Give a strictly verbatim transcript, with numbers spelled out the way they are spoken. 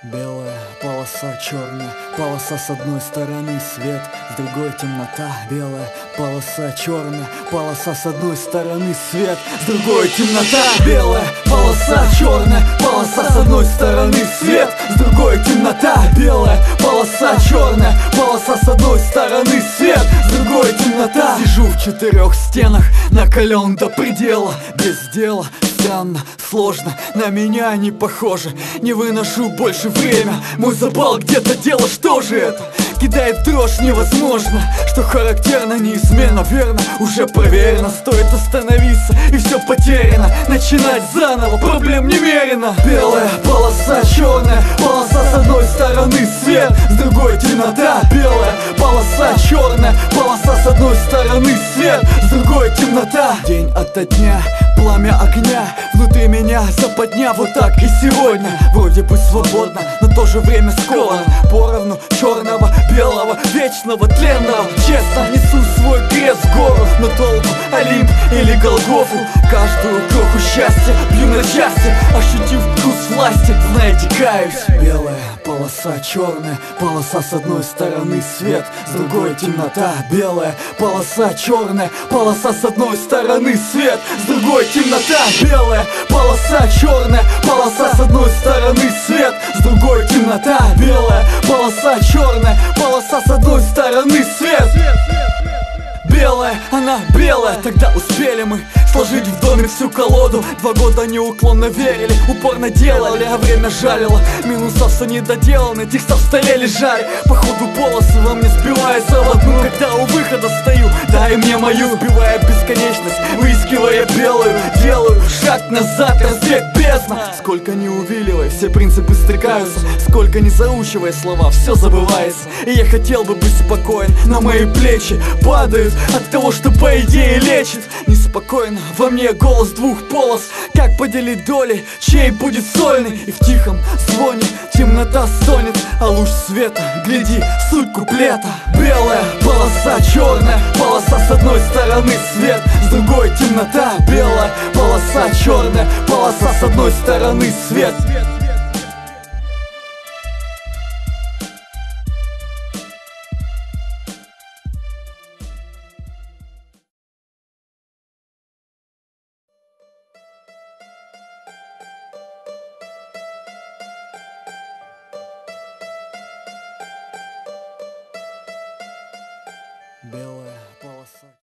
Белая полоса, черная полоса, с одной стороны свет, с другой темнота. Белая полоса, черная полоса, с одной стороны свет, с другой темнота. Белая полоса, черная полоса, с одной стороны свет, с другой темнота. Белая полоса, черная полоса, с одной стороны свет, с другой темнота. Сижу в четырех стенах, накален до предела, без дела. Странно, сложно, на меня не похоже. Не выношу больше время, мой запал где-то дело, что же это? Кидает дрожь невозможно, что характерно, неизменно верно. Уже проверено, стоит остановиться, и все потеряно. Начинать заново, проблем немерено. Белая полоса, черная полоса, с одной стороны свет, с другой темнота. Белая полоса, черная полоса, с одной стороны свет, с другой темнота. День ото дня, пламя огня, внутри меня западня. Вот так и сегодня, вроде бы свободно, но в то же время сковано. Поровну черного, белого, вечного, тленного. Честно несу свой крест в гору, но толку Олимп или Голгофу. Каждую кроху счастья бью на части, ощутив вкус власти, знаете, каюсь. Белая полоса, черная полоса, с одной стороны свет, с другой темнота. Белая полоса, черная полоса, с одной стороны свет, с другой темнота. Белая полоса, черная полоса, с одной стороны свет, с другой темнота. Белая полоса, черная полоса, с одной стороны свет. Белая, она белая, тогда успели мы сложить в доме всю колоду. Два года неуклонно верили, упорно делали, а время жалило. Минусов все недоделаны, текста в столе лежали. Походу полосы во мне сбиваются в одну. Когда у выхода стою, дай мне мою. Сбивая бесконечность, выискивая белую. Делаю шаг назад, разбег бездна. Сколько не увиливай, все принципы стрекаются. Сколько не заучивая слова, все забывается. И я хотел бы быть спокоен, но мои плечи падают от того, что по идее лечит. Неспокойно, во мне голос двух полос. Как поделить доли, чей будет сольный? И в тихом звоне темнота стонет, а луч света, гляди, суть куплета. Белая полоса, черная полоса, с одной стороны свет, с другой темнота. Белая полоса, черная полоса, с одной стороны свет. Белая полоса.